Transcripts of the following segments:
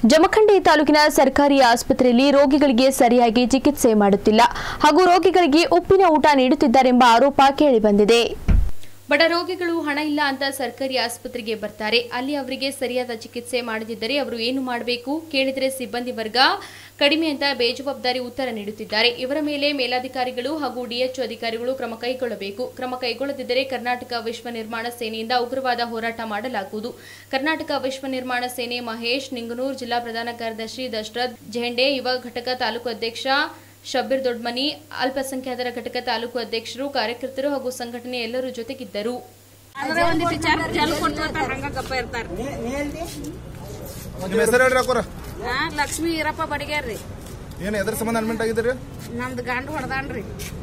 ಜಮಖಂಡಿ ತಾಲೂಕಿನ ಸರ್ಕಾರಿ ಆಸ್ಪತ್ರೆಯಲ್ಲಿ ರೋಗಿಗಳಿಗೆ ಸರಿಯಾಗಿ ಚಿಕಿತ್ಸೆ ಮಾಡುತ್ತಿಲ್ಲ ಹಾಗೂ ರೋಗಿಗಳಿಗೆ ಉಪ್ಪಿನ ಊಟ ನೀಡುತ್ತಿದ್ದಾರೆಂಬ ಆರೋಪ ಕೇಳಿಬಂದಿದೆ. ಬಡ ರೋಗಿಗಳು ಹಣ ಇಲ್ಲ ಅಂತ ಸರ್ಕಾರಿ ಆಸ್ಪತ್ರೆಗೆ ಬರ್ತಾರೆ. ಅಲ್ಲಿ ಅವರಿಗೆ ಸರಿಯಾದ ಚಿಕಿತ್ಸೆ ಮಾಡದಿದ್ದರೆ ಅವರು ಏನು ಮಾಡಬೇಕು? ಕೇಳಿದರೆ ಸಿಬ್ಬಂದಿ ವರ್ಗ ಕಡಿಮೆ ಅಂತ ಬೇಜವಾಬ್ದಾರಿ ಉತ್ತರ ನೀಡುತ್ತಿದ್ದಾರೆ. ಇವರ ಮೇಲೆ ಮೇಲಾಧಿಕಾರಿಗಳು ಹಾಗೂ ಡಿಎಚ್ಒ ಅಧಿಕಾರಿಗಳು ಕ್ರಮ ಕೈಗೊಳ್ಳಬೇಕು. ಕ್ರಮ ಕೈಗೊಳ್ಳದಿದ್ದರೆ ಕರ್ನಾಟಕ ವಿಶ್ವ ನಿರ್ಮಾಣ ಸೇನೆಯಿಂದ ಉಗ್ರವಾದ ಹೋರಾಟ ಮಾಡಲಾಗುವುದು. ಕರ್ನಾಟಕ ವಿಶ್ವ ನಿರ್ಮಾಣ ಸೇನೆ ಮಹೇಶ್ ನಿಂಗನೂರ್, ಜಿಲ್ಲಾ ಪ್ರಧಾನ ಕಾರ್ಯದರ್ಶಿ ದಶರಥ್ ಜೆಂಡೆ, ಯುವ ಘಟಕ ತಾಲೂಕು ಅಧ್ಯಕ್ಷ ಶಬ್ಬೀರ್ ದೊಡ್ಮನಿ, ಅಲ್ಪಸಂಖ್ಯಾತರ ಘಟಕ ತಾಲೂಕು ಅಧ್ಯಕ್ಷರು, ಕಾರ್ಯಕರ್ತರು ಹಾಗೂ ಸಂಘಟನೆ ಎಲ್ಲರೂ ಜೊತೆಗಿದ್ದರು. ಲಕ್ಷ್ಮೀ ಈರಪ್ಪ ಬಡಿಗೇರ್ರಿ. ಏನು ಎದ್ರ ಸಂಬಂಧ ಅಡ್ಮಿಟ್ ಆಗಿದ್ರಿ? ನಮ್ದು ಗಂಡು ಹೊಡೆದಾನ್ರಿ.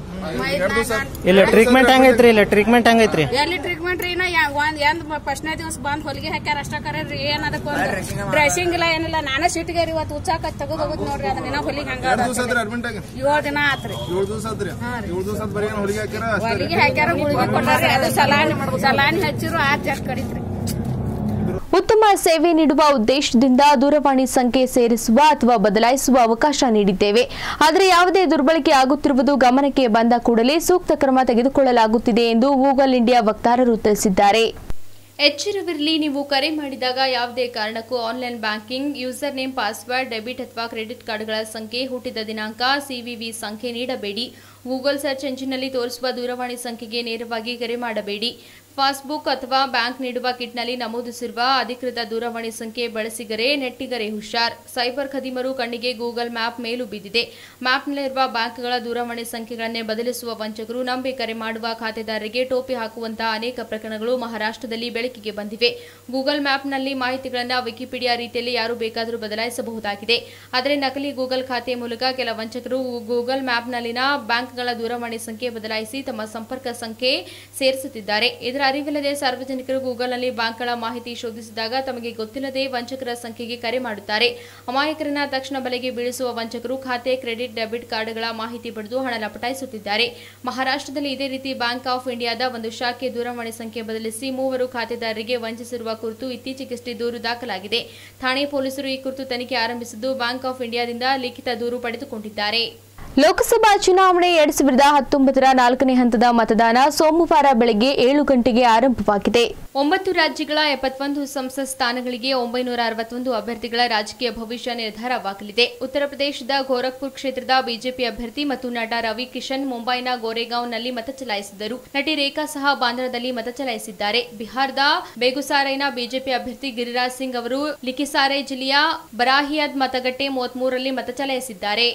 ಇಲ್ಲ ಟ್ರೀಟ್ಮೆಂಟ್ ಹಂಗೈತ್ರಿ? ಇಲ್ಲ ಟ್ರೀಟ್ಮೆಂಟ್ ಹಂಗೈತ್ರಿ? ಎಲ್ಲಿ ಟ್ರೀಟ್ಮೆಂಟ್ ರೀ? ಎಂದ್ ಫಸ್ಟ್ನೇ ದಿವಸ ಬಂದ್ ಹೊಲಿಗೆ ಹಾಕ್ಯಾರ ಅಷ್ಟ ಕರೀ. ಏನ್ ಅದಕ್ಕೆ ಡ್ರೆಸ್ಸಿಂಗ್ ಇಲ್ಲ ಏನಿಲ್ಲ. ನಾನೇ ಸಿಟ್ಟಿಗೆ ಇವತ್ತು ಉಚ್ಚಾಕ ತೆಗೆದು ಹೋಗುದ್ ನೋಡ್ರಿ. ಅದನ್ನ ಹೊಲಿಗೆ ಹಂಗ 7 ದಿನ ಆತ್ರಿ. 7 ದಿವಸ ಆತ್ರಿ. 7 ದಿವಸ ಬರೀ ಹೊಲಿಗೆ ಹಾಕ್ಯಾರ, ಹೊಲಿಗೆ ಹಾಕ್ಯಾರ, ಗುಳಿಗೆ ಕೊಟ್ಟಾರಿ. ಅದು ಸಲಾನಿ ಹಚ್ಚಿರು 6 ಜಟ್ ಕಡಿತ್ರಿ. ಉತ್ತಮ ಸೇವೆ ನೀಡುವ ಉದ್ದೇಶದಿಂದ ದೂರವಾಣಿ ಸಂಖ್ಯೆ ಸೇರಿಸುವ ಅಥವಾ ಬದಲಾಯಿಸುವ ಅವಕಾಶ ನೀಡಿದ್ದೇವೆ. ಆದರೆ ಯಾವುದೇ ದುರ್ಬಳಕೆ ಆಗುತ್ತಿರುವುದು ಗಮನಕ್ಕೆ ಬಂದ ಕೂಡಲೇ ಸೂಕ್ತ ಕ್ರಮ ತೆಗೆದುಕೊಳ್ಳಲಾಗುತ್ತಿದೆ ಎಂದು ಗೂಗಲ್ ಇಂಡಿಯಾ ವಕ್ತಾರರು ತಿಳಿಸಿದ್ದಾರೆ. ಎಚ್ಚರವಿರಲಿ, ನೀವು ಕರೆ ಮಾಡಿದಾಗ ಯಾವುದೇ ಕಾರಣಕ್ಕೂ online banking, user name, password, debit ಅಥವಾ ಕ್ರೆಡಿಟ್ ಕಾರ್ಡ್ಗಳ ಸಂಖ್ಯೆ, ಹುಟ್ಟಿದ ದಿನಾಂಕ, ಸಿವಿವಿ ಸಂಖ್ಯೆ ನೀಡಬೇಡಿ. ಗೂಗಲ್ ಸರ್ಚ್ ಎಂಜಿನ್ನಲ್ಲಿ ತೋರಿಸುವ ದೂರವಾಣಿ ಸಂಖ್ಯೆಗೆ ನೇರವಾಗಿ ಕರೆ ಮಾಡಬೇಡಿ. ಪಾಸ್ಬುಕ್ ಅಥವಾ ಬ್ಯಾಂಕ್ ನೀಡುವ ಕಿಟ್ನಲ್ಲಿ ನಮೂದಿಸಿರುವ ಅಧಿಕೃತ ದೂರವಾಣಿ ಸಂಖ್ಯೆ ಬಳಸಿಗರೆ ನೆಟ್ಟಿಗರೆ ಹುಷಾರ್. ಸೈಬರ್ ಖದೀಮರು ಕಣ್ಣಿಗೆ ಗೂಗಲ್ ಮ್ಯಾಪ್ ಮೇಲೂ ಬಿದ್ದಿದೆ. ಮ್ಯಾಪ್ನಲ್ಲಿರುವ ಬ್ಯಾಂಕ್ಗಳ ದೂರವಾಣಿ ಸಂಖ್ಯೆಗಳನ್ನೇ ಬದಲಿಸುವ ವಂಚಕರು ನಂಬಿ ಕರೆ ಮಾಡುವ ಖಾತೆದಾರರಿಗೆ ಟೋಪಿ ಹಾಕುವಂತಹ ಅನೇಕ ಪ್ರಕರಣಗಳು ಮಹಾರಾಷ್ಟ್ರದಲ್ಲಿ ಬೆಳಕಿಗೆ ಬಂದಿವೆ. ಗೂಗಲ್ ಮ್ಯಾಪ್ನಲ್ಲಿ ಮಾಹಿತಿಗಳನ್ನು ವಿಕಿಪೀಡಿಯಾ ರೀತಿಯಲ್ಲಿ ಯಾರು ಬೇಕಾದರೂ ಬದಲಾಯಿಸಬಹುದಾಗಿದೆ. ಆದರೆ ನಕಲಿ ಗೂಗಲ್ ಖಾತೆ ಮೂಲಕ ಕೆಲ ವಂಚಕರು ಗೂಗಲ್ ಮ್ಯಾಪ್ನಲ್ಲಿನ ಬ್ಯಾಂಕ್ಗಳ ದೂರವಾಣಿ ಸಂಖ್ಯೆ ಬದಲಾಯಿಸಿ ತಮ್ಮ ಸಂಪರ್ಕ ಸಂಖ್ಯೆ ಸೇರಿಸುತ್ತಿದ್ದಾರೆ. ಇದರ ಅರಿವಿಲ್ಲದೆ ಸಾರ್ವಜನಿಕರು ಗೂಗಲ್ನಲ್ಲಿ ಬ್ಯಾಂಕ್ಗಳ ಮಾಹಿತಿ ಶೋಧಿಸಿದಾಗ ತಮಗೆ ಗೊತ್ತಿಲ್ಲದೆ ವಂಚಕರ ಸಂಖ್ಯೆಗೆ ಕರೆ ಮಾಡುತ್ತಾರೆ. ಅಮಾಯಕರನ್ನ ತಕ್ಷಣ ಬಲೆಗೆ ಬೀಳಿಸುವ ವಂಚಕರು ಖಾತೆ, ಕ್ರೆಡಿಟ್, ಡೆಬಿಟ್ ಕಾರ್ಡ್ಗಳ ಮಾಹಿತಿ ಪಡೆದು ಹಣ ಲಪಟಾಯಿಸುತ್ತಿದ್ದಾರೆ. ಮಹಾರಾಷ್ಟ್ರದಲ್ಲಿ ಇದೇ ರೀತಿ ಬ್ಯಾಂಕ್ ಆಫ್ ಇಂಡಿಯಾದ ಒಂದು ಶಾಖೆ ದೂರವಾಣಿ ಸಂಖ್ಯೆ ಬದಲಿಸಿ 3 ಖಾತೆದಾರರಿಗೆ ವಂಚಿಸಿರುವ ಕುರಿತು ಇತ್ತೀಚೆಗಷ್ಟೇ ದೂರು ದಾಖಲಾಗಿದೆ. ಠಾಣೆ ಪೊಲೀಸರು ಈ ಕುರಿತು ತನಿಖೆ ಆರಂಭಿಸಿದ್ದು ಬ್ಯಾಂಕ್ ಆಫ್ ಇಂಡಿಯಾದಿಂದ ಲಿಖಿತ ದೂರು ಪಡೆದುಕೊಂಡಿದ್ದಾರೆ. ಲೋಕಸಭಾ ಚುನಾವಣೆ 2019ರ 4ನೇ ಹಂತದ ಮತದಾನ ಸೋಮವಾರ ಬೆಳಗ್ಗೆ 7 ಗಂಟೆಗೆ ಆರಂಭವಾಗಿದೆ. 9 ರಾಜ್ಯಗಳ 71 ಸಂಸತ್ ಸ್ಥಾನಗಳಿಗೆ 961 ಅಭ್ಯರ್ಥಿಗಳ ರಾಜಕೀಯ ಭವಿಷ್ಯ ನಿರ್ಧಾರವಾಗಲಿದೆ. ಉತ್ತರ ಪ್ರದೇಶದ ಗೋರಖ್ಪುರ್ ಕ್ಷೇತ್ರದ ಬಿಜೆಪಿ ಅಭ್ಯರ್ಥಿ ಮತ್ತು ನಟ ರವಿ ಕಿಶನ್ ಮುಂಬೈನ ಗೋರೆಗಾಂವ್ನಲ್ಲಿ ಮತ ಚಲಾಯಿಸಿದರು. ನಟಿ ರೇಖಾ ಸಹ ಬಾಂದ್ರಾದಲ್ಲಿ ಮತ ಚಲಾಯಿಸಿದ್ದಾರೆ. ಬಿಹಾರದ ಬೇಗುಸಾರೈನ ಬಿಜೆಪಿ ಅಭ್ಯರ್ಥಿ ಗಿರಿರಾಜ್ ಸಿಂಗ್ ಅವರು ಲಿಖಿಸಾರೆ ಜಿಲ್ಲೆಯ ಬರಾಹಿಯಾದ್ ಮತಗಟ್ಟೆ 33ರಲ್ಲಿ ಮತ ಚಲಾಯಿಸಿದ್ದಾರೆ.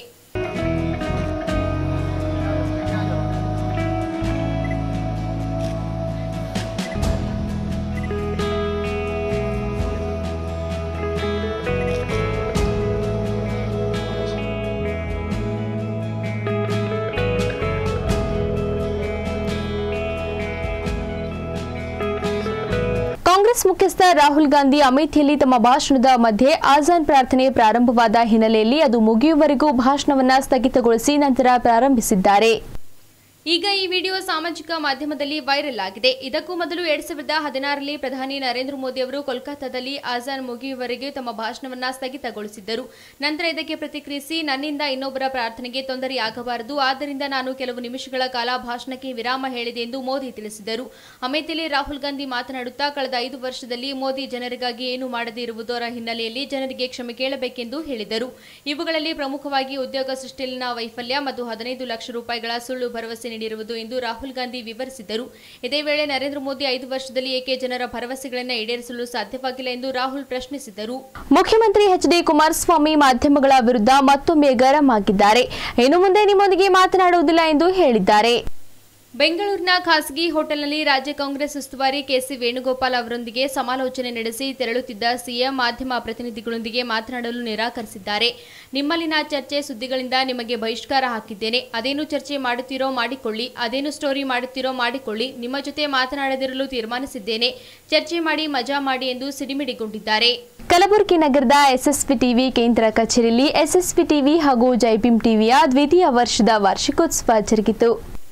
ಕಾಂಗ್ರೆಸ್ ಮುಖ್ಯಸ್ಥ ರಾಹುಲ್ ಗಾಂಧಿ ಅಮೇಥಿಯಲ್ಲಿ ತಮ್ಮ ಭಾಷಣದ ಮಧ್ಯೆ ಆಜಾನ್ ಪ್ರಾರ್ಥನೆ ಪ್ರಾರಂಭವಾದ ಹಿನ್ನೆಲೆಯಲ್ಲಿ ಅದು ಮುಗಿಯುವವರೆಗೂ ಭಾಷಣವನ್ನು ಸ್ಥಗಿತಗೊಳಿಸಿ ನಂತರ ಪ್ರಾರಂಭಿಸಿದ್ದಾರೆ. ಈಗ ಈ ವಿಡಿಯೋ ಸಾಮಾಜಿಕ ಮಾಧ್ಯಮದಲ್ಲಿ ವೈರಲ್ ಆಗಿದೆ. ಇದಕ್ಕೂ ಮೊದಲು 2016ರಲ್ಲಿ ಪ್ರಧಾನಿ ನರೇಂದ್ರ ಮೋದಿ ಅವರು ಕೋಲ್ಕತ್ತಾದಲ್ಲಿ ಆಜಾನ್ ಮುಗಿಯುವವರೆಗೆ ತಮ್ಮ ಭಾಷಣವನ್ನು ಸ್ಥಗಿತಗೊಳಿಸಿದ್ದರು. ನಂತರ ಇದಕ್ಕೆ ಪ್ರತಿಕ್ರಿಯಿಸಿ, ನನ್ನಿಂದ ಇನ್ನೊಬ್ಬರ ಪ್ರಾರ್ಥನೆಗೆ ತೊಂದರೆಯಾಗಬಾರದು, ಆದ್ದರಿಂದ ನಾನು ಕೆಲವು ನಿಮಿಷಗಳ ಕಾಲ ಭಾಷಣಕ್ಕೆ ವಿರಾಮ ಹೇಳಿದೆ ಎಂದು ಮೋದಿ ತಿಳಿಸಿದರು. ಅಮೇಥಿಯಲ್ಲಿ ರಾಹುಲ್ ಗಾಂಧಿ ಮಾತನಾಡುತ್ತಾ, ಕಳೆದ 5 ವರ್ಷದಲ್ಲಿ ಮೋದಿ ಜನರಿಗಾಗಿ ಏನು ಮಾಡದೇ ಇರುವುದರ ಹಿನ್ನೆಲೆಯಲ್ಲಿ ಜನರಿಗೆ ಕ್ಷಮೆ ಕೇಳಬೇಕೆಂದು ಹೇಳಿದರು. ಇವುಗಳಲ್ಲಿ ಪ್ರಮುಖವಾಗಿ ಉದ್ಯೋಗ ಸೃಷ್ಟಿಯಲ್ಲಿನ ವೈಫಲ್ಯ ಮತ್ತು 15 ಲಕ್ಷ ರೂಪಾಯಿಗಳ ಸುಳ್ಳು ಭರವಸೆ ನೀಡಿರುವುದು ಎಂದು ರಾಹುಲ್ ಗಾಂಧಿ ವಿವರಿಸಿದರು. ಇದೇ ವೇಳೆ ನರೇಂದ್ರ ಮೋದಿ 5 ವರ್ಷದಲ್ಲಿ ಏಕೆ ಜನರ ಭರವಸೆಗಳನ್ನು ಈಡೇರಿಸಲು ಸಾಧ್ಯವಾಗಿಲ್ಲ ಎಂದು ರಾಹುಲ್ ಪ್ರಶ್ನಿಸಿದರು. ಮುಖ್ಯಮಂತ್ರಿ ಎಚ್.ಡಿ. ಕುಮಾರಸ್ವಾಮಿ ಮಾಧ್ಯಮಗಳ ವಿರುದ್ಧ ಮತ್ತೊಮ್ಮೆ ಗರಂ ಆಗಿದ್ದಾರೆ. ಇನ್ನು ಮುಂದೆ ನಿಮ್ಮೊಂದಿಗೆ ಮಾತನಾಡುವುದಿಲ್ಲ ಎಂದು ಹೇಳಿದ್ದಾರೆ. ಬೆಂಗಳೂರಿನ ಖಾಸಗಿ ಹೋಟೆಲ್ನಲ್ಲಿ ರಾಜ್ಯ ಕಾಂಗ್ರೆಸ್ ಉಸ್ತುವಾರಿ ಕೆಸಿ ವೇಣುಗೋಪಾಲ್ ಅವರೊಂದಿಗೆ ಸಮಾಲೋಚನೆ ನಡೆಸಿ ತೆರಳುತ್ತಿದ್ದ ಸಿಎಂ ಮಾಧ್ಯಮ ಪ್ರತಿನಿಧಿಗಳೊಂದಿಗೆ ಮಾತನಾಡಲು ನಿರಾಕರಿಸಿದ್ದಾರೆ. ನಿಮ್ಮಲ್ಲಿನ ಚರ್ಚೆ ಸುದ್ದಿಗಳಿಂದ ನಿಮಗೆ ಬಹಿಷ್ಕಾರ ಹಾಕಿದ್ದೇನೆ. ಅದೇನು ಚರ್ಚೆ ಮಾಡುತ್ತೀರೋ ಮಾಡಿಕೊಳ್ಳಿ, ಅದೇನು ಸ್ಟೋರಿ ಮಾಡುತ್ತೀರೋ ಮಾಡಿಕೊಳ್ಳಿ, ನಿಮ್ಮ ಜೊತೆ ಮಾತನಾಡದಿರಲು ತೀರ್ಮಾನಿಸಿದ್ದೇನೆ. ಚರ್ಚೆ ಮಾಡಿ, ಮಜಾ ಮಾಡಿ ಎಂದು ಸಿಡಿಮಿಡಿಗೊಂಡಿದ್ದಾರೆ. ಕಲಬುರಗಿ ನಗರದ ಎಸ್ಎಸ್ಪಿ ಟಿವಿ ಕೇಂದ್ರ ಕಚೇರಿಯಲ್ಲಿ ಎಸ್ಎಸ್ಪಿ ಟಿವಿ ಹಾಗೂ ಜೈಭೀಮ್ ಟಿವಿಯ ದ್ವಿತೀಯ ವರ್ಷದ ವಾರ್ಷಿಕೋತ್ಸವ ಜರುಗಿತು.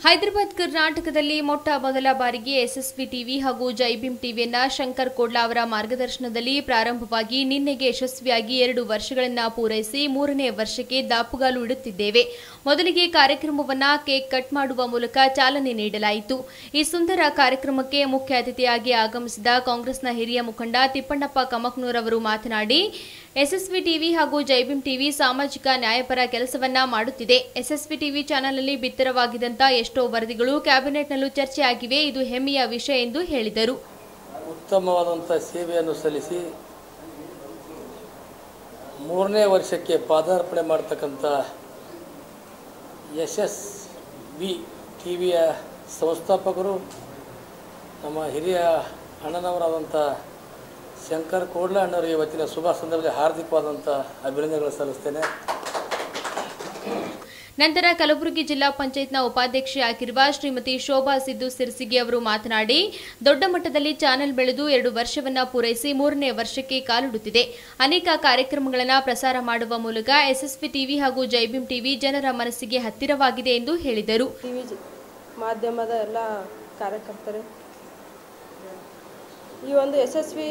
ಹೈದರಾಬಾದ್ ಕರ್ನಾಟಕದಲ್ಲಿ ಮೊಟ್ಟ ಮೊದಲ ಬಾರಿಗೆ ಎಸ್ಎಸ್ವಿ ಟಿವಿ ಹಾಗೂ ಜೈಭೀಮ್ ಟಿವಿಯನ್ನ ಶಂಕರ್ ಕೋಡ್ಲಾ ಅವರ ಮಾರ್ಗದರ್ಶನದಲ್ಲಿ ಪ್ರಾರಂಭವಾಗಿ ನಿನ್ನೆಗೆ ಯಶಸ್ವಿಯಾಗಿ 2 ವರ್ಷಗಳನ್ನು ಪೂರೈಸಿ 3ನೇ ವರ್ಷಕ್ಕೆ ದಾಪುಗಾಲು ಇಡುತ್ತಿದ್ದೇವೆ. ಮೊದಲಿಗೆ ಕಾರ್ಯಕ್ರಮವನ್ನ ಕೇಕ್ ಕಟ್ ಮಾಡುವ ಮೂಲಕ ಚಾಲನೆ ನೀಡಲಾಯಿತು. ಈ ಸುಂದರ ಕಾರ್ಯಕ್ರಮಕ್ಕೆ ಮುಖ್ಯ ಅತಿಥಿಯಾಗಿ ಆಗಮಿಸಿದ ಕಾಂಗ್ರೆಸ್ನ ಹಿರಿಯ ಮುಖಂಡ ತಿಪ್ಪಣ್ಣಪ್ಪ ಕಮಕ್ನೂರ್ ಅವರು ಮಾತನಾಡಿ, ಎಸ್ಎಸ್ವಿ ಟಿವಿ ಹಾಗೂ ಜೈಭೀಮ್ ಟಿವಿ ಸಾಮಾಜಿಕ ನ್ಯಾಯಪರ ಕೆಲಸವನ್ನ ಮಾಡುತ್ತಿದೆ. ಎಸ್ಎಸ್ವಿ ಟಿವಿ ಚಾನೆಲ್ನಲ್ಲಿ ಬಿತ್ತರವಾಗಿದ್ದಂಥ ಎಷ್ಟೋ ವರದಿಗಳು ಕ್ಯಾಬಿನೆಟ್ನಲ್ಲೂ ಚರ್ಚೆಯಾಗಿವೆ. ಇದು ಹೆಮ್ಮೆಯ ವಿಷಯ ಎಂದು ಹೇಳಿದರು. ಉತ್ತಮವಾದಂಥ ಸೇವೆಯನ್ನು ಸಲ್ಲಿಸಿ 3ನೇ ವರ್ಷಕ್ಕೆ ಪಾದಾರ್ಪಣೆ ಮಾಡತಕ್ಕಂಥ ಎಸ್ಎಸ್ವಿ ಟಿವಿಯ ಸಂಸ್ಥಾಪಕರು ನಮ್ಮ ಹಿರಿಯ ಅಣ್ಣನವರಾದಂಥ ಶಂಕರ್ ಕೋಡ್ಲಾ ಅಣ್ಣವರಿಗೆ ಇವತ್ತಿನ ಶುಭ ಸಂದರ್ಭದಲ್ಲಿ ಹಾರ್ದಿಕವಾದಂಥ ಅಭಿನಂದನೆಗಳನ್ನು ಸಲ್ಲಿಸ್ತೇನೆ. ನಂತರ ಕಲಬುರಗಿ ಜಿಲ್ಲಾ ಪಂಚಾಯತ್ನ ಉಪಾಧ್ಯಕ್ಷೆಯಾಗಿರುವ ಶ್ರೀಮತಿ ಶೋಭಾ ಸಿದ್ದು ಸಿರ್ಸಿಗಿ ಅವರು ಮಾತನಾಡಿ, ದೊಡ್ಡ ಮಟ್ಟದಲ್ಲಿ ಚಾನೆಲ್ ಬೆಳೆದು 2 ವರ್ಷವನ್ನ ಪೂರೈಸಿ 3ನೇ ವರ್ಷಕ್ಕೆ ಕಾಲಿಡುತ್ತಿದೆ. ಅನೇಕ ಕಾರ್ಯಕ್ರಮಗಳನ್ನು ಪ್ರಸಾರ ಮಾಡುವ ಮೂಲಕ ಎಸ್ಎಸ್ವಿ ಟಿವಿ ಹಾಗೂ ಜೈಭೀಮ್ ಟಿವಿ ಜನರ ಮನಸ್ಸಿಗೆ ಹತ್ತಿರವಾಗಿದೆ ಎಂದು ಹೇಳಿದರು. ಟಿವಿ ಮಾಧ್ಯಮದ ಎಲ್ಲ ಕಾರ್ಯಕರ್ತರು ಈ ಒಂದು ಎಸ್ಎಸ್ವಿ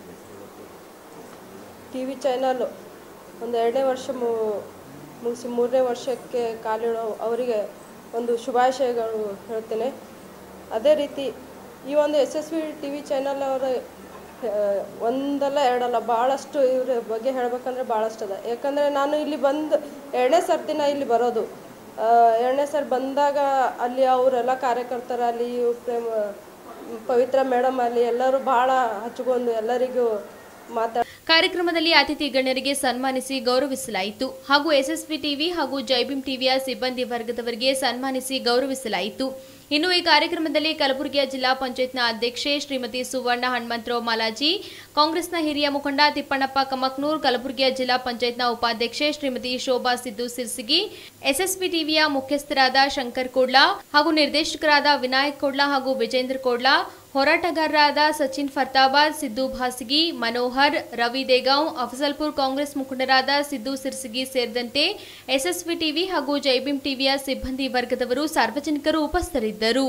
ಟಿವಿ ಚಾನಲ್ ಒಂದು 2ನೇ ವರ್ಷ ಮುಗಿಸಿ 3ನೇ ವರ್ಷಕ್ಕೆ ಕಾಲಿಡೋ ಅವರಿಗೆ ಒಂದು ಶುಭಾಶಯಗಳು ಹೇಳ್ತೇನೆ. ಅದೇ ರೀತಿ ಈ ಒಂದು ಎಸ್ಎಸ್ವಿ ಟಿವಿ ಚಾನಲ್ ಅವರ ಒಂದಲ್ಲ ಎರಡಲ್ಲ ಭಾಳಷ್ಟು ಇವ್ರ ಬಗ್ಗೆ ಹೇಳಬೇಕಂದ್ರೆ ಭಾಳಷ್ಟು ಅದ. ಯಾಕಂದರೆ ನಾನು ಇಲ್ಲಿ ಬಂದು 2ನೇ ಸರ್ತಿನ ಇಲ್ಲಿ ಬರೋದು. 2ನೇ ಸರ್ ಬಂದಾಗ ಅಲ್ಲಿ ಅವರೆಲ್ಲ ಕಾರ್ಯಕರ್ತರ ಅಲ್ಲಿ ಪವಿತ್ರ ಮೇಡಮ್ ಅಲ್ಲಿ ಎಲ್ಲರೂ ಭಾಳ ಹಚ್ಕೊಂಡು ಎಲ್ಲರಿಗೂ ಕಾರ್ಯಕ್ರಮದಲ್ಲಿ ಅತಿಥಿ ಗಣ್ಯರಿಗೆ ಸನ್ಮಾನಿಸಿ ಗೌರವಿಸಲಾಯಿತು ಹಾಗೂ ಎಸ್ಎಸ್ವಿ ಟಿವಿ ಹಾಗೂ ಜೈಭೀಮ್ ಟಿವಿಯ ಸಿಬ್ಬಂದಿ ವರ್ಗದವರಿಗೆ ಸನ್ಮಾನಿಸಿ ಗೌರವಿಸಲಾಯಿತು. ಇನ್ನು ಈ ಕಾರ್ಯಕ್ರಮದಲ್ಲಿ ಕಲಬುರಗಿಯ ಜಿಲ್ಲಾ ಪಂಚಾಯತ್ನ ಅಧ್ಯಕ್ಷೆ ಶ್ರೀಮತಿ ಸುವರ್ಣ ಹನುಮಂತರಾವ್ ಮಾಲಾಜಿ, ಕಾಂಗ್ರೆಸ್ನ ಹಿರಿಯ ಮುಖಂಡ ತಿಪ್ಪಣ್ಣಪ್ಪ ಕಮಕ್ನೂರ್, ಕಲಬುರಗಿಯ ಜಿಲ್ಲಾ ಪಂಚಾಯತ್ನ ಉಪಾಧ್ಯಕ್ಷೆ ಶ್ರೀಮತಿ ಶೋಭಾ ಸಿದ್ದು ಸಿರ್ಸಿಗಿ, ಎಸ್ಎಸ್ವಿ ಟಿವಿಯ ಮುಖ್ಯಸ್ಥರಾದ ಶಂಕರ್ ಕೋಡ್ಲಾ ಹಾಗೂ ನಿರ್ದೇಶಕರಾದ ವಿನಾಯಕ್ ಕೋಡ್ಲಾ ಹಾಗೂ ವಿಜೇಂದ್ರ ಕೋಡ್ಲಾ, ಹೋರಾಟಗಾರರಾದ ಸಚಿನ್ ಫರ್ತಾಬಾದ್, ಸಿದ್ದು ಭಾಸಿಗಿ, ಮನೋಹರ್, ರವಿ ದೇಗಾಂವ್, ಅಫಜಲ್ಪುರ್ ಕಾಂಗ್ರೆಸ್ ಮುಖಂಡರಾದ ಸಿದ್ದು ಸಿರ್ಸಿಗಿ ಸೇರಿದಂತೆ ಎಸ್ಎಸ್ವಿ ಟಿವಿ ಹಾಗೂ ಜೈಭೀಮ್ ಟಿವಿಯ ಸಿಬ್ಬಂದಿ ವರ್ಗದವರು ಸಾರ್ವಜನಿಕರು ಉಪಸ್ಥಿತರಿದ್ದರು.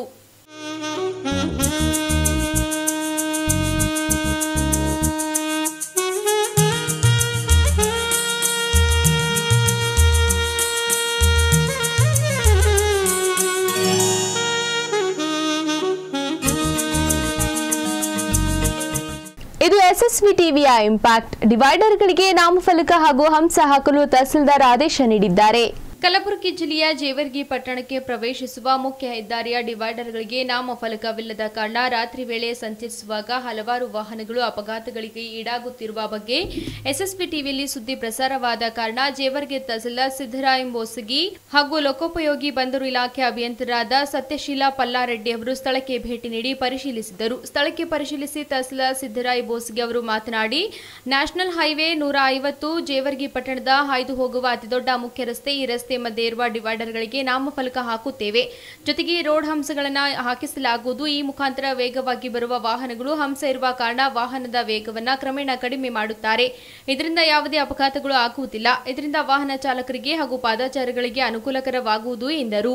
ಇದು ಎಸ್ಎಸ್ವಿ ಟಿವಿಯ ಇಂಪ್ಯಾಕ್ಟ್. ಡಿವೈಡರ್ಗಳಿಗೆ ನಾಮಫಲಕ ಹಾಗೂ ಹಂಸ ಹಾಕಲು ತಹಸೀಲ್ದಾರ್ ಆದೇಶ ನೀಡಿದ್ದಾರೆ. ಕಲಬುರಗಿ ಜಿಲ್ಲೆಯ ಜೇವರ್ಗಿ ಪಟ್ಟಣಕ್ಕೆ ಪ್ರವೇಶಿಸುವ ಮುಖ್ಯ ಹೆದ್ದಾರಿಯ ಡಿವೈಡರ್ಗಳಿಗೆ ನಾಮಫಲಕವಿಲ್ಲದ ಕಾರಣ ರಾತ್ರಿ ವೇಳೆ ಸಂಚರಿಸುವಾಗ ಹಲವಾರು ವಾಹನಗಳು ಅಪಘಾತಗಳಿಗೆ ಈಡಾಗುತ್ತಿರುವ ಬಗ್ಗೆ ಎಸ್ಎಸ್ವಿ ಟಿವಿಯಲ್ಲಿ ಸುದ್ದಿ ಪ್ರಸಾರವಾದ ಕಾರಣ ಜೇವರ್ಗಿ ತಹಸೀಲ್ದಾರ್ ಸಿದ್ದರಾಯ ಬೋಸಗಿ ಹಾಗೂ ಲೋಕೋಪಯೋಗಿ ಬಂದರು ಇಲಾಖೆ ಅಭಿಯಂತರಾದ ಸತ್ಯಶೀಲ ಪಲ್ಲಾರೆಡ್ಡಿ ಅವರು ಸ್ಥಳಕ್ಕೆ ಭೇಟಿ ನೀಡಿ ಪರಿಶೀಲಿಸಿದರು. ಸ್ಥಳಕ್ಕೆ ಪರಿಶೀಲಿಸಿ ತಹಸೀಲ್ದಾರ್ ಸಿದ್ದರಾಯ ಬೋಸಗಿ ಅವರು ಮಾತನಾಡಿ, ನ್ಯಾಷನಲ್ ಹೈವೇ 150 ಜೇವರ್ಗಿ ಪಟ್ಟಣದ ಹಾಯ್ದು ಹೋಗುವ ಅತಿದೊಡ್ಡ ಮುಖ್ಯ ರಸ್ತೆ, ಈ ರಸ್ತೆ ಮಧ್ಯೆ ಇರುವ ಡಿವೈಡರ್ಗಳಿಗೆ ನಾಮಫಲಕ ಹಾಕುತ್ತೇವೆ. ಜೊತೆಗೆ ರೋಡ್ ಹಂಸಗಳನ್ನು ಹಾಕಿಸಲಾಗುವುದು. ಈ ಮುಖಾಂತರ ವೇಗವಾಗಿ ಬರುವ ವಾಹನಗಳು ಹಂಸ ಇರುವ ಕಾರಣ ವಾಹನದ ವೇಗವನ್ನು ಕ್ರಮೇಣ ಕಡಿಮೆ ಮಾಡುತ್ತಾರೆ. ಇದರಿಂದ ಯಾವುದೇ ಅಪಘಾತಗಳು ಆಗುವುದಿಲ್ಲ. ಇದರಿಂದ ವಾಹನ ಚಾಲಕರಿಗೆ ಹಾಗೂ ಪಾದಚಾರಿಗಳಿಗೆ ಅನುಕೂಲಕರವಾಗುವುದು ಎಂದರು.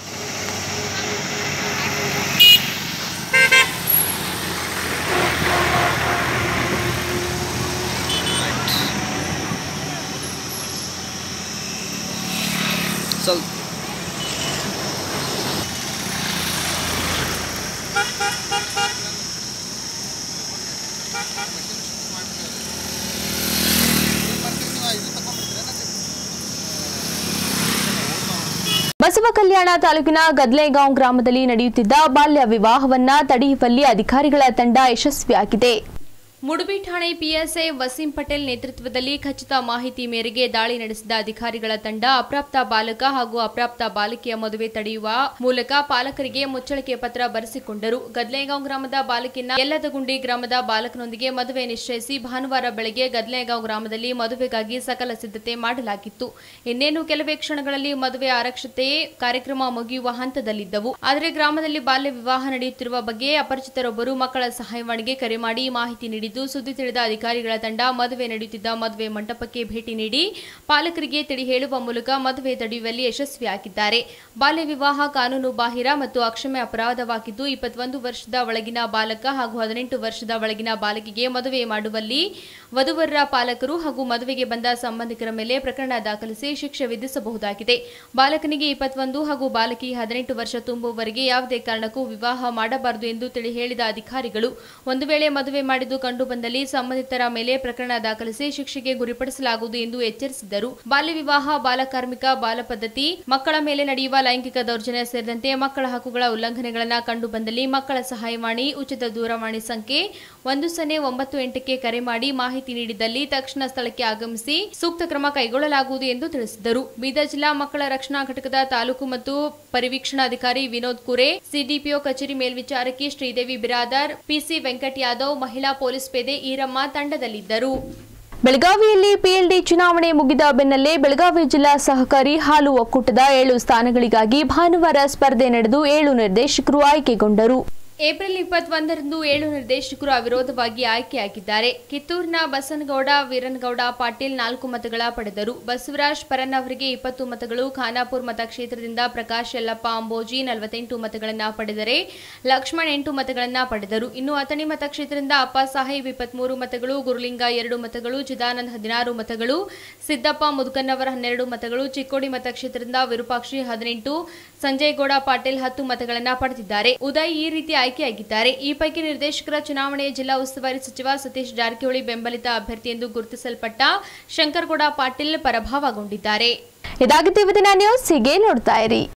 ಬಸವ ಕಲ್ಯಾಣ ತಾಲೂಕಿನ ಗದ್ಲೇಗಾಂವ್ ಗ್ರಾಮದಲ್ಲಿ ನಡೆಯುತ್ತಿದ್ದ ಬಾಲ್ಯ ವಿವಾಹವನ್ನ ತಡೆಯುವಲ್ಲಿ ಅಧಿಕಾರಿಗಳ ತಂಡ ಯಶಸ್ವಿಯಾಗಿದೆ. ಮುಡುಬಿ ಠಾಣೆ ಪಿಎಸ್ಐ ವಸೀಂ ಪಟೇಲ್ ನೇತೃತ್ವದಲ್ಲಿ ಖಚಿತ ಮಾಹಿತಿ ಮೇರೆಗೆ ದಾಳಿ ನಡೆಸಿದ ಅಧಿಕಾರಿಗಳ ತಂಡ ಅಪ್ರಾಪ್ತ ಬಾಲಕ ಹಾಗೂ ಅಪ್ರಾಪ್ತ ಬಾಲಕಿಯ ಮದುವೆ ತಡೆಯುವ ಮೂಲಕ ಪಾಲಕರಿಗೆ ಮುಚ್ಚಳಿಕೆ ಪತ್ರ ಬರೆಸಿಕೊಂಡರು. ಗದ್ಲೇಗಾಂವ್ ಗ್ರಾಮದ ಬಾಲಕಿನ ಯಲ್ಲದಗುಂಡಿ ಗ್ರಾಮದ ಬಾಲಕನೊಂದಿಗೆ ಮದುವೆ ನಿಶ್ಚಯಿಸಿ ಭಾನುವಾರ ಬೆಳಗ್ಗೆ ಗದ್ಲೇಗಾಂವ್ ಗ್ರಾಮದಲ್ಲಿ ಮದುವೆಗಾಗಿ ಸಕಲ ಸಿದ್ಧತೆ ಮಾಡಲಾಗಿತ್ತು. ಇನ್ನೇನು ಕೆಲವೇ ಕ್ಷಣಗಳಲ್ಲಿ ಮದುವೆ ಆರಕ್ಷತೆ ಕಾರ್ಯಕ್ರಮ ಮುಗಿಯುವ ಹಂತದಲ್ಲಿದ್ದವು. ಆದರೆ ಗ್ರಾಮದಲ್ಲಿ ಬಾಲ್ಯ ವಿವಾಹ ನಡೆಯುತ್ತಿರುವ ಬಗ್ಗೆ ಅಪರಿಚಿತರೊಬ್ಬರು ಮಕ್ಕಳ ಸಹಾಯವಾಣಿಗೆ ಕರೆ ಮಾಡಿ ಮಾಹಿತಿ ನೀಡಿದರು. ಬಂದಿದ್ದು ಸುದ್ದಿ ತಿಳಿದ ಅಧಿಕಾರಿಗಳ ತಂಡ ಮದುವೆ ನಡೆಯುತ್ತಿದ್ದ ಮದುವೆ ಮಂಟಪಕ್ಕೆ ಭೇಟಿ ನೀಡಿ ಪಾಲಕರಿಗೆ ತಿಳಿ ಹೇಳುವ ಮೂಲಕ ಮದುವೆ ತಡೆಯುವಲ್ಲಿ ಯಶಸ್ವಿಯಾಗಿದ್ದಾರೆ. ಬಾಲ್ಯ ವಿವಾಹ ಕಾನೂನು ಬಾಹಿರ ಮತ್ತು ಅಕ್ಷಮ್ಯ ಅಪರಾಧವಾಗಿದ್ದು 21 ವರ್ಷದ ಒಳಗಿನ ಬಾಲಕ ಹಾಗೂ 18 ವರ್ಷದ ಒಳಗಿನ ಬಾಲಕಿಗೆ ಮದುವೆ ಮಾಡುವಲ್ಲಿ ವಧುವರರ ಪಾಲಕರು ಹಾಗೂ ಮದುವೆಗೆ ಬಂದ ಸಂಬಂಧಿಕರ ಮೇಲೆ ಪ್ರಕರಣ ದಾಖಲಿಸಿ ಶಿಕ್ಷೆ ವಿಧಿಸಬಹುದಾಗಿದೆ. ಬಾಲಕನಿಗೆ 21 ಹಾಗೂ ಬಾಲಕಿಗೆ 18 ವರ್ಷ ತುಂಬುವವರೆಗೆ ಯಾವುದೇ ಕಾರಣಕ್ಕೂ ವಿವಾಹ ಮಾಡಬಾರದು ಎಂದು ತಿಳಿ ಹೇಳಿದ ಅಧಿಕಾರಿಗಳು ಒಂದು ವೇಳೆ ಮದುವೆ ಮಾಡಿದ್ದು ಕಂಡುಬಂದಲ್ಲಿ ಸಂಬಂಧಿತರ ಮೇಲೆ ಪ್ರಕರಣ ದಾಖಲಿಸಿ ಶಿಕ್ಷೆಗೆ ಗುರಿಪಡಿಸಲಾಗುವುದು ಎಂದು ಎಚ್ಚರಿಸಿದರು. ಬಾಲ್ಯ ವಿವಾಹ, ಬಾಲಕಾರ್ಮಿಕ, ಬಾಲ ಪದ್ಧತಿ, ಮಕ್ಕಳ ಮೇಲೆ ನಡೆಯುವ ಲೈಂಗಿಕ ದೌರ್ಜನ್ಯ ಸೇರಿದಂತೆ ಮಕ್ಕಳ ಹಕ್ಕುಗಳ ಉಲ್ಲಂಘನೆಗಳನ್ನು ಕಂಡುಬಂದಲ್ಲಿ ಮಕ್ಕಳ ಸಹಾಯವಾಣಿ ಉಚಿತ ದೂರವಾಣಿ ಸಂಖ್ಯೆ 1098ಕ್ಕೆ ಕರೆ ಮಾಡಿ ಮಾಹಿತಿ ನೀಡಿದಲ್ಲಿ ತಕ್ಷಣ ಸ್ಥಳಕ್ಕೆ ಆಗಮಿಸಿ ಸೂಕ್ತ ಕ್ರಮ ಕೈಗೊಳ್ಳಲಾಗುವುದು ಎಂದು ತಿಳಿಸಿದರು. ಬೀದರ್ ಜಿಲ್ಲಾ ಮಕ್ಕಳ ರಕ್ಷಣಾ ಘಟಕದ ತಾಲೂಕು ಮತ್ತು ಪರಿವೀಕ್ಷಣಾಧಿಕಾರಿ ವಿನೋದ್ ಕುರೆ, ಸಿಡಿಪಿಒ ಕಚೇರಿ ಮೇಲ್ವಿಚಾರಕಿ ಶ್ರೀದೇವಿ ಬಿರಾದಾರ್, ಪಿಸಿ ವೆಂಕಟ್ ಯಾದವ್, ಮಹಿಳಾ ಪೊಲೀಸ್ ಪೇದೆ ಈರಮ್ಮ ತಂಡದಲ್ಲಿದ್ದರು. ಬೆಳಗಾವಿಯಲ್ಲಿ ಪಿಎಲ್ಡಿ ಚುನಾವಣೆ ಮುಗಿದ ಬೆನ್ನಲ್ಲೇ ಬೆಳಗಾವಿ ಜಿಲ್ಲಾ ಸಹಕಾರಿ ಹಾಲು ಒಕ್ಕೂಟದ 7 ಸ್ಥಾನಗಳಿಗಾಗಿ ಭಾನುವಾರ ಸ್ಪರ್ಧೆ ನಡೆದು 7 ನಿರ್ದೇಶಕರು ಆಯ್ಕೆಗೊಂಡರು. ಏಪ್ರಿಲ್ 21ರಂದು 7 ನಿರ್ದೇಶಕರು ಅವಿರೋಧವಾಗಿ ಆಯ್ಕೆಯಾಗಿದ್ದಾರೆ. ಕಿತ್ತೂರಿನ ಬಸನಗೌಡ ವೀರನಗೌಡ ಪಾಟೀಲ್ 4 ಮತಗಳ ಪಡೆದರು. ಬಸವರಾಜ್ ಪರನ್ ಅವರಿಗೆ 20 ಮತಗಳು, ಖಾನಾಪುರ ಮತಕ್ಷೇತ್ರದಿಂದ ಪ್ರಕಾಶ್ ಯಲ್ಲಪ್ಪ ಅಂಬೋಜಿ 48 ಮತಗಳನ್ನು ಪಡೆದರೆ ಲಕ್ಷ್ಮಣ್ 8 ಮತಗಳನ್ನು ಪಡೆದರು. ಇನ್ನು ಅಥಣಿ ಮತಕ್ಷೇತ್ರದಿಂದ ಅಪ್ಪ ಸಾಹೇಬ್ 23 ಮತಗಳು, ಗುರುಲಿಂಗ 2 ಮತಗಳು, ಚಿದಾನಂದ್ 16 ಮತಗಳು, ಸಿದ್ದಪ್ಪ ಮುದುಕನ್ನವರ 12 ಮತಗಳು, ಚಿಕ್ಕೋಡಿ ಮತಕ್ಷೇತ್ರದಿಂದ ವಿರೂಪಾಕ್ಷಿ 18, ಸಂಜಯಗೌಡ ಪಾಟೀಲ್ 10 ಮತಗಳನ್ನು ಪಡೆದಿದ್ದಾರೆ. ಉದಯ್ ಈ ರೀತಿ ಆಯ್ಕೆಯಾಗಿದ್ದಾರೆ. ಈ ಪೈಕಿ ನಿರ್ದೇಶಕರ ಚುನಾವಣೆಯ ಜಿಲ್ಲಾ ಉಸ್ತುವಾರಿ ಸಚಿವ ಸತೀಶ್ ಜಾರಕಿಹೊಳಿ ಬೆಂಬಲಿತ ಅಭ್ಯರ್ಥಿ ಎಂದು ಗುರುತಿಸಲ್ಪಟ್ಟ ಶಂಕರಗೌಡ ಪಾಟೀಲ್ ಪರಾಭವಗೊಂಡಿದ್ದಾರೆ. ಇದಾಗಿತ್ತು ಇವತ್ತಿನ ನ್ಯೂಸ್. ಹೀಗೆ ನೋಡ್ತಾ ಇರಿ.